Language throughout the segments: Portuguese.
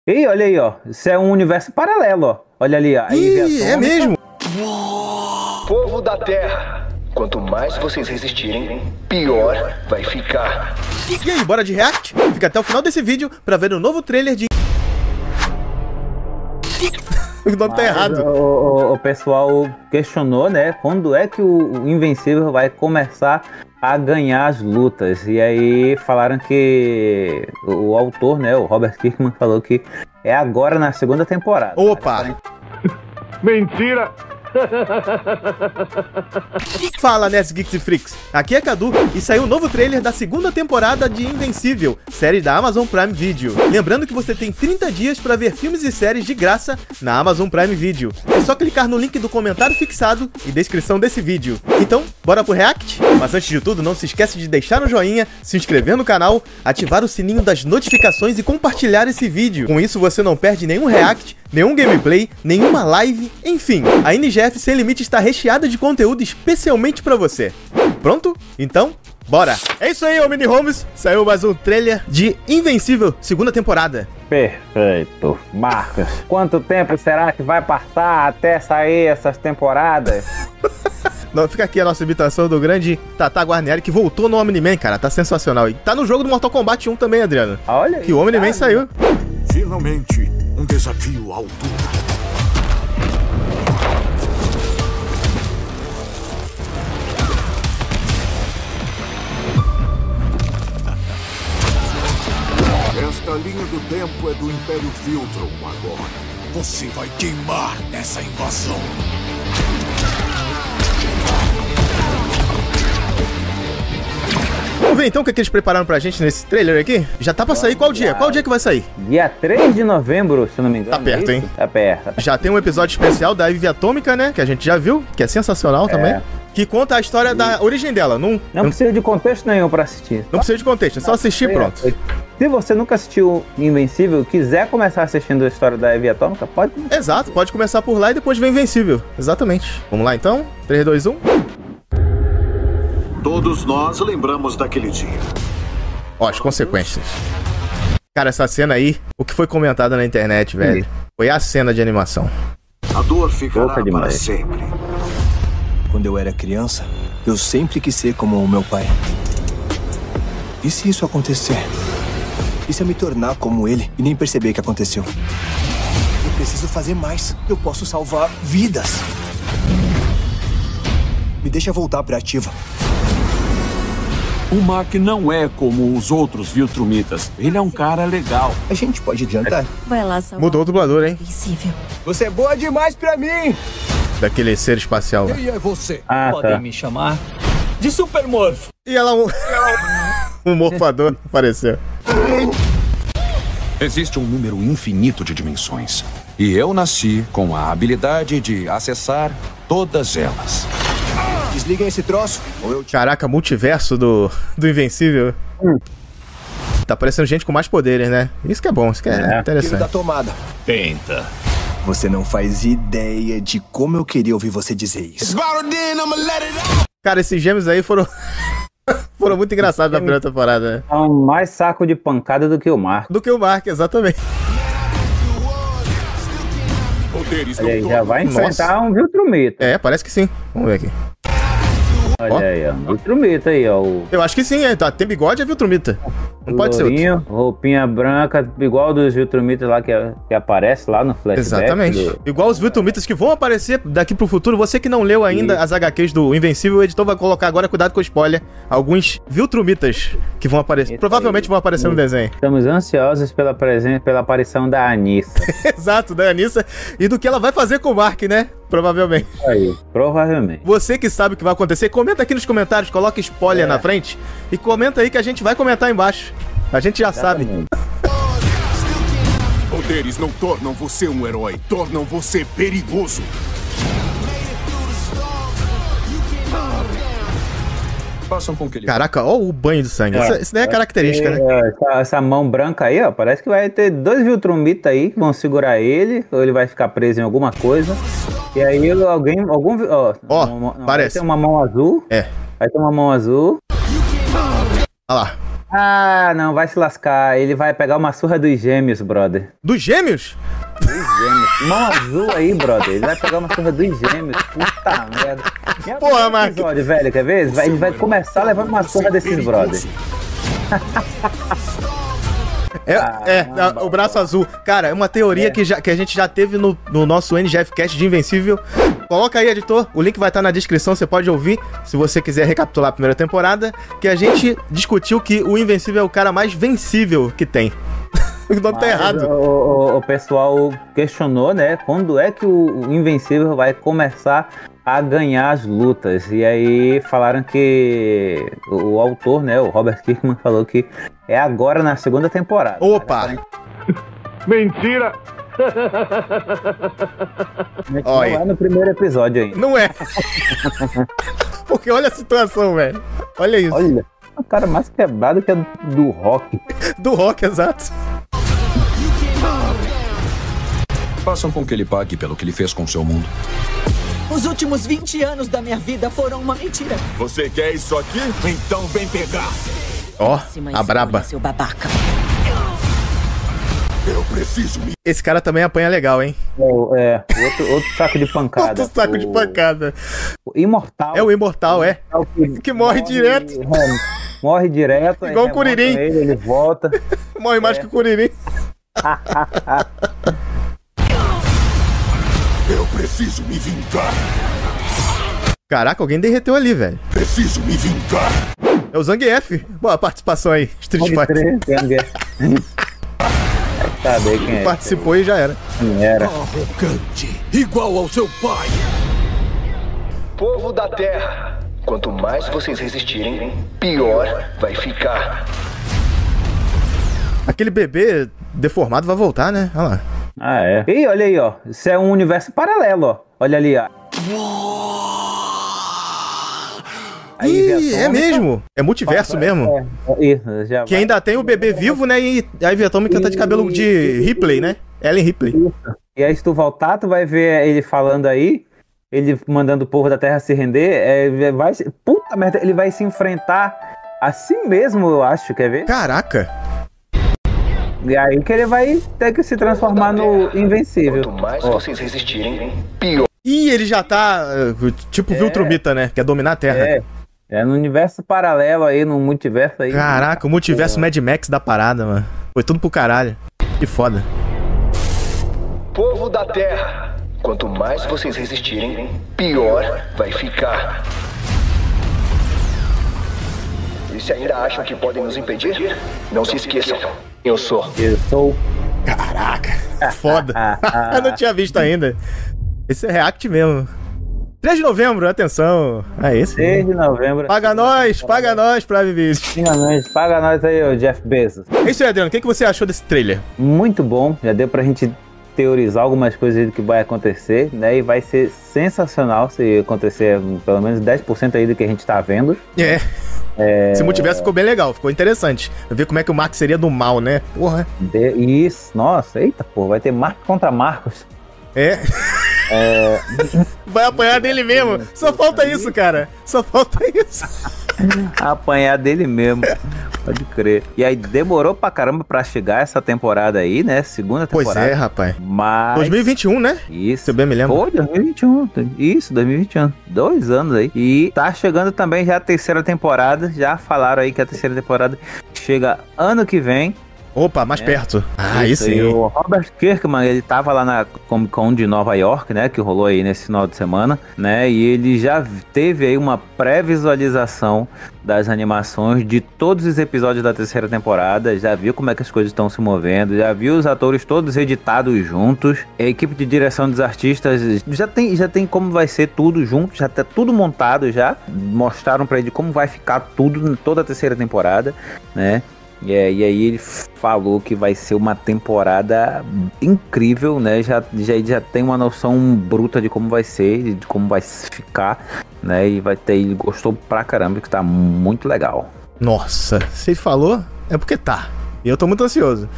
Ih, olha aí, ó. Isso é um universo paralelo, ó. Olha ali, ó. Ih, é mesmo. Povo da Terra, quanto mais vocês resistirem, pior vai ficar. E aí, bora de react? Fica até o final desse vídeo pra ver o novo trailer de... O nome tá errado. O pessoal questionou, né? Quando é que o Invencível vai começar a ganhar as lutas? E aí falaram que o autor, né? O Robert Kirkman falou que é agora na segunda temporada. Opa! Mentira! Fala, Nerds, Geeks e Freaks. Aqui é Cadu e saiu o novo trailer da segunda temporada de Invencível, série da Amazon Prime Video. Lembrando que você tem 30 dias para ver filmes e séries de graça na Amazon Prime Video. É só clicar no link do comentário fixado e descrição desse vídeo. Então, bora pro react? Mas antes de tudo, não se esquece de deixar um joinha, se inscrever no canal, ativar o sininho das notificações e compartilhar esse vídeo. Com isso você não perde nenhum react, nenhum gameplay, nenhuma live, enfim. A NGF Sem Limite está recheada de conteúdo especialmente pra você. Pronto? Então, bora! É isso aí, ô Mini Homes! Saiu mais um trailer de Invencível, segunda temporada. Perfeito. Marcos, quanto tempo será que vai passar até sair essas temporadas? Não, fica aqui a nossa imitação do grande Tata Guarnieri, que voltou no Omni-Man, cara. Tá sensacional. E tá no jogo do Mortal Kombat 1 também, Adriano. Olha aí, que o Omni-Man saiu. Finalmente, um desafio à altura. Esta linha do tempo é do Império Viltron agora. Você vai queimar nessa invasão. Vamos ver então o que eles prepararam pra gente nesse trailer aqui? Já tá pra sair qual dia? Qual dia que vai sair? Dia 3 de novembro, se não me engano. Tá perto, hein? Tá perto. Já tem um episódio especial da Ivy Atômica, né? Que a gente já viu, que é sensacional também. Que conta a história da origem dela. Não precisa de contexto nenhum pra assistir. Não precisa de contexto, é só assistir e pronto. Se você nunca assistiu Invencível, quiser começar assistindo a história da Ivy Atômica, pode. Exato, pode começar por lá e depois vem Invencível. Exatamente. Vamos lá então? 3, 2, 1. Todos nós lembramos daquele dia. Ó, as consequências. Cara, essa cena aí, o que foi comentado na internet, velho, foi a cena de animação. A dor ficará para sempre. Quando eu era criança, eu sempre quis ser como o meu pai. E se isso acontecer? E se eu me tornar como ele e nem perceber que aconteceu? Eu preciso fazer mais. Eu posso salvar vidas. Me deixa voltar pra ativa. O Mark não é como os outros Viltrumitas. Ele é um cara legal. A gente pode adiantar? Vai lá, salvar. Mudou o dublador, hein? Invencível. Você é boa demais pra mim! Daquele ser espacial. Quem é você? Podem me chamar de Supermorfo. E ela... um morfador apareceu. Existe um número infinito de dimensões. E eu nasci com a habilidade de acessar todas elas. Desliguem esse troço, ou eu te... Caraca, multiverso do Invencível. Tá parecendo gente com mais poderes, né? Isso que é bom, isso que é tiro interessante. da tomada. Tenta. Você não faz ideia de como eu queria ouvir você dizer isso. Cara, esses gêmeos aí foram... foram muito engraçados na primeira temporada, né? É um mais saco de pancada do que o Marco. Do que o Mark, exatamente. Olha aí, já vai enfrentar um Viltrumita. É, parece que sim. Vamos ver aqui. Olha aí, ó. Viltrumita aí, ó. Eu acho que sim, tem bigode, é Viltrumita. Não pode ser outro. Roupinha branca, igual dos Viltrumitas lá que aparece lá no flashback. Exatamente. Igual os Viltrumitas que vão aparecer daqui pro futuro. Você que não leu ainda as HQs do Invencível, o editor vai colocar agora, cuidado com o spoiler, alguns Viltrumitas que vão aparecer. Provavelmente vão aparecer no desenho. Estamos ansiosos pela aparição da Anissa. Exato, da Anissa. E do que ela vai fazer com o Mark, né? Provavelmente. Aí, provavelmente. Você que sabe o que vai acontecer, comenta aqui nos comentários, coloca spoiler na frente e comenta aí que a gente vai comentar embaixo. A gente já sabe. Poderes não tornam você um herói, tornam você perigoso. Façam com que ele... Caraca, ó o banho de sangue. Isso daí é característica, né? Essa mão branca aí, ó, parece que vai ter 2 Viltrumitas aí que vão segurar ele, ou ele vai ficar preso em alguma coisa. E aí parece. Vai ter uma mão azul. É. Vai ter uma mão azul. Olha lá. Ah, não, vai se lascar. Ele vai pegar uma surra dos gêmeos, brother. Dos gêmeos? Dos gêmeos. Mão azul aí, brother. Ele vai pegar uma surra dos gêmeos. Puta merda. Porra, Mark. Episódio, velho, quer ver? Ele vai começar levando uma surra desses brother. O braço azul. Cara, é uma teoria que a gente já teve no nosso NGF Cast de Invencível. Coloca aí, editor. O link vai estar na descrição, você pode ouvir, se você quiser recapitular a primeira temporada, que a gente discutiu que o Invencível é o cara mais vencível que tem. O nome tá errado. O pessoal questionou, né? Quando é que o Invencível vai começar a ganhar as lutas? E aí falaram que o autor, né? O Robert Kirkman falou que é agora na segunda temporada. Opa! Mentira! Não é no primeiro episódio ainda. Não é. Porque olha a situação, velho. Olha isso. Olha, o cara mais quebrado que é do Rock. Do Rock, exato. Façam com que ele pague pelo que ele fez com seu mundo. Os últimos 20 anos da minha vida foram uma mentira. Você quer isso aqui? Então vem pegar. Ó, a braba. Seu babaca. Eu preciso me... Esse cara também apanha legal, hein? Outro saco de pancada. Outro saco de pancada. O Imortal. É o Imortal, é. Que morre direto. Morre direto. Igual o Kuririn. Ele volta. Morre mais que o Kuririn. Eu preciso me vingar. Caraca, alguém derreteu ali, velho. Preciso me vingar. É o Zangief. Boa participação aí. Street Fighter. Saber quem é. Participou e já era. Quem era. Arrogante, igual ao seu pai. Povo da Terra, quanto mais vocês resistirem, pior vai ficar. Aquele bebê deformado vai voltar, né? Olha lá. Ah, é. E olha aí, ó. Isso é um universo paralelo, ó. Olha ali, ó. Ih, é mesmo. É multiverso mesmo. Isso, já que ainda tem o bebê vivo, né? E a Ivy Atômica tá de cabelo de Ripley, né? Ellen Ripley. Isso. E aí, se tu voltar, tu vai ver ele falando aí, ele mandando o povo da Terra se render. Puta merda, ele vai se enfrentar a si mesmo, eu acho, quer ver? Caraca. E aí que ele vai ter que se transformar no Invencível. Quanto mais vocês resistirem, pior. Ih, ele já tá tipo Viltrumita, né? Quer dominar a Terra. É no universo paralelo aí, no multiverso aí. Caraca, o multiverso Mad Max da parada, mano. Foi tudo pro caralho. Que foda. Povo da Terra, quanto mais vocês resistirem, pior vai ficar. E se ainda acham que podem nos impedir, não se esqueçam. Eu sou. Caraca, foda. Eu não tinha visto ainda. Esse é React mesmo. 3 de novembro, atenção. É esse. 3 de novembro. Paga nós, Prime Video. Finalmente, paga nós aí, ô Jeff Bezos. É isso aí, Adriano. O que você achou desse trailer? Muito bom. Já deu pra gente teorizar algumas coisas do que vai acontecer, né? E vai ser sensacional se acontecer pelo menos 10% aí do que a gente tá vendo. Esse multiverso ficou bem legal, ficou interessante. Ver como é que o Mark seria do mal, né? Porra. Isso, nossa, eita, pô, vai ter Mark contra Marcos. Vai apanhar dele mesmo. Só falta isso, cara. Só falta isso. Apanhar dele mesmo. Pode crer. E aí demorou pra caramba pra chegar essa temporada aí, né? Segunda temporada. Pois é, rapaz. Mas... 2021, né? Isso. Se eu bem me lembro. Foi 2021. Isso, 2021. 2 anos aí. E tá chegando também já a terceira temporada. Já falaram aí que a terceira temporada chega ano que vem. Opa, mais perto. Isso, sim. E o Robert Kirkman, ele tava lá na Comic Con de Nova York, né, que rolou aí nesse final de semana, né, e ele já teve aí uma pré-visualização das animações de todos os episódios da terceira temporada, já viu como é que as coisas estão se movendo, já viu os atores todos editados juntos, a equipe de direção dos artistas já tem como vai ser tudo junto, já tá tudo montado já, mostraram pra ele como vai ficar tudo, toda a terceira temporada, né. E aí ele falou que vai ser uma temporada incrível, né? Já tem uma noção bruta de como vai ser, de como vai ficar, né? E ele gostou pra caramba, que tá muito legal. Nossa, se ele falou, é porque tá. E eu tô muito ansioso.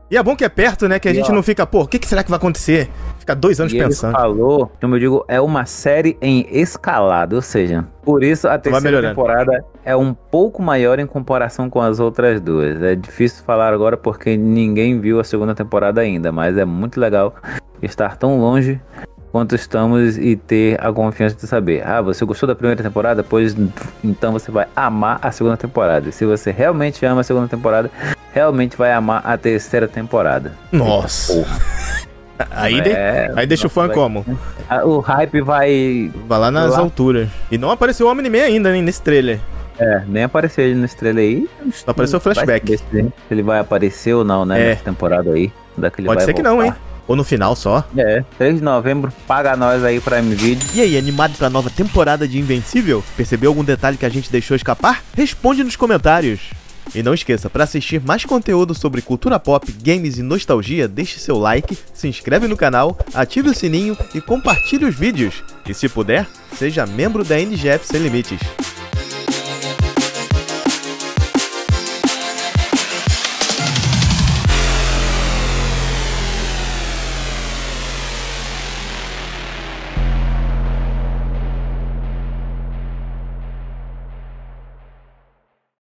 E é bom que é perto, né? Que a gente não fica, pô, o que será que vai acontecer? Fica 2 anos pensando. Ele falou, como eu digo, é uma série em escalada, ou seja, por isso a terceira temporada é um pouco maior em comparação com as outras duas. É difícil falar agora porque ninguém viu a segunda temporada ainda, mas é muito legal estar tão longe quanto estamos e ter a confiança de saber, você gostou da primeira temporada? Pois então você vai amar a segunda temporada. E se você realmente ama a segunda temporada, realmente vai amar a terceira temporada. Nossa. Aí deixa o fã como? O hype vai lá nas alturas. E não apareceu o Omni-Man ainda, nem nesse trailer. Nem apareceu ele nesse trailer aí. Só apareceu o flashback. Se ele vai aparecer ou não, né? Nessa temporada aí. Pode ser que não, hein? Ou no final só. 3 de novembro, paga nós aí pra MVideo. E aí, animado pra nova temporada de Invencível? Percebeu algum detalhe que a gente deixou escapar? Responde nos comentários. E não esqueça, para assistir mais conteúdo sobre cultura pop, games e nostalgia, deixe seu like, se inscreve no canal, ative o sininho e compartilhe os vídeos. E se puder, seja membro da NGF Sem Limites.